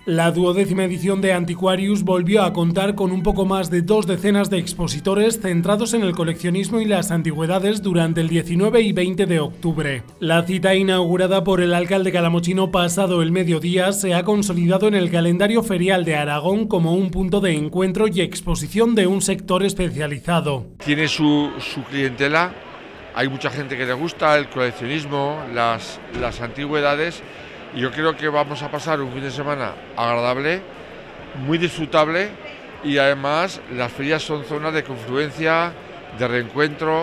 La 12ª edición de Antiquarius volvió a contar con un poco más de 2 decenas de expositores centrados en el coleccionismo y las antigüedades durante el 19 y 20 de octubre. La cita, inaugurada por el alcalde calamochino pasado el mediodía, se ha consolidado en el calendario ferial de Aragón como un punto de encuentro y exposición de un sector especializado. Tiene su clientela, hay mucha gente que le gusta el coleccionismo, las antigüedades. Y yo creo que vamos a pasar un fin de semana agradable, muy disfrutable, y además las ferias son zonas de confluencia, de reencuentro.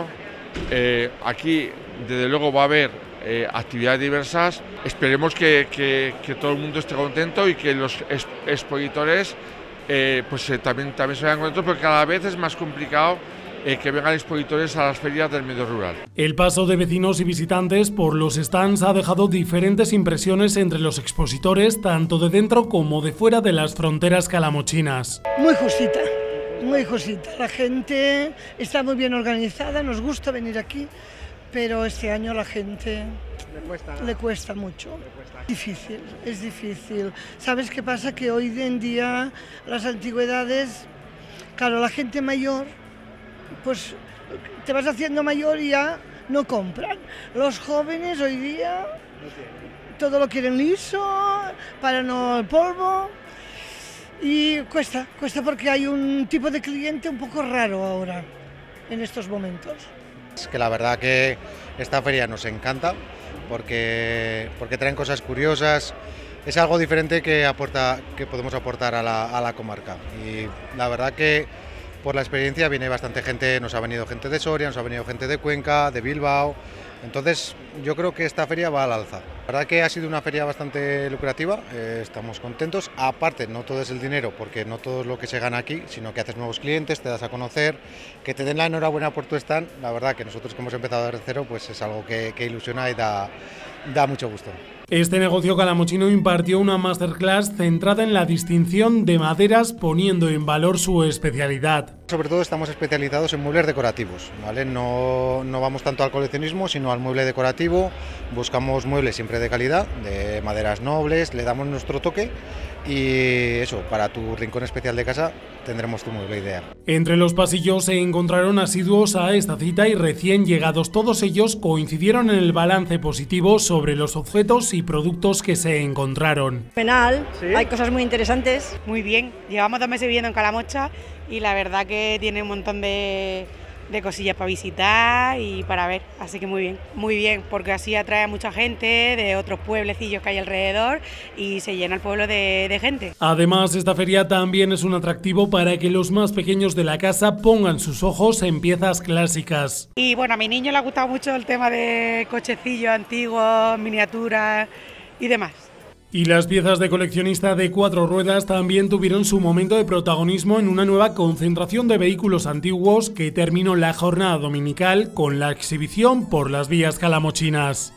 Aquí desde luego va a haber actividades diversas. Esperemos que todo el mundo esté contento y que los expositores también se vean contentos, porque cada vez es más complicado que vengan expositores a las ferias del medio rural. El paso de vecinos y visitantes por los stands ha dejado diferentes impresiones entre los expositores, tanto de dentro como de fuera de las fronteras calamochinas. Muy justita, muy justita. La gente está muy bien organizada, nos gusta venir aquí, pero este año a la gente le cuesta mucho. Es difícil. ¿Sabes qué pasa? Que hoy en día las antigüedades, claro, la gente mayor, pues te vas haciendo mayor y ya no compran. Los jóvenes hoy día todo lo quieren liso, para no el polvo, y cuesta porque hay un tipo de cliente un poco raro ahora, en estos momentos. Es que la verdad que esta feria nos encanta porque traen cosas curiosas, es algo diferente que podemos aportar a la comarca, y la verdad que por la experiencia viene bastante gente, nos ha venido gente de Soria, nos ha venido gente de Cuenca, de Bilbao, entonces yo creo que esta feria va al alza. La verdad que ha sido una feria bastante lucrativa, estamos contentos, aparte no todo es el dinero, porque no todo es lo que se gana aquí, sino que haces nuevos clientes, te das a conocer, que te den la enhorabuena por tu stand. La verdad que nosotros que hemos empezado desde cero, pues es algo que ilusiona y da mucho gusto. Este negocio calamochino impartió una masterclass centrada en la distinción de maderas, poniendo en valor su especialidad. Sobre todo estamos especializados en muebles decorativos, ¿vale? No vamos tanto al coleccionismo, sino al mueble decorativo. Buscamos muebles siempre de calidad, de maderas nobles, le damos nuestro toque, y eso, para tu rincón especial de casa tendremos tu mueble ideal. Entre los pasillos se encontraron asiduos a esta cita y recién llegados. Todos ellos coincidieron en el balance positivo sobre los objetos y productos que se encontraron. Fenomenal, ¿Sí? Hay cosas muy interesantes. Muy bien, llevamos 2 meses viviendo en Calamocha y la verdad que tiene un montón de cosillas para visitar y para ver, así que muy bien, porque así atrae a mucha gente de otros pueblecillos que hay alrededor y se llena el pueblo de gente. Además, esta feria también es un atractivo para que los más pequeños de la casa pongan sus ojos en piezas clásicas. Y bueno, a mi niño le ha gustado mucho el tema de cochecillos antiguos, miniaturas y demás. Y las piezas de coleccionista de 4 ruedas también tuvieron su momento de protagonismo en una nueva concentración de vehículos antiguos que terminó la jornada dominical con la exhibición por las vías calamochinas.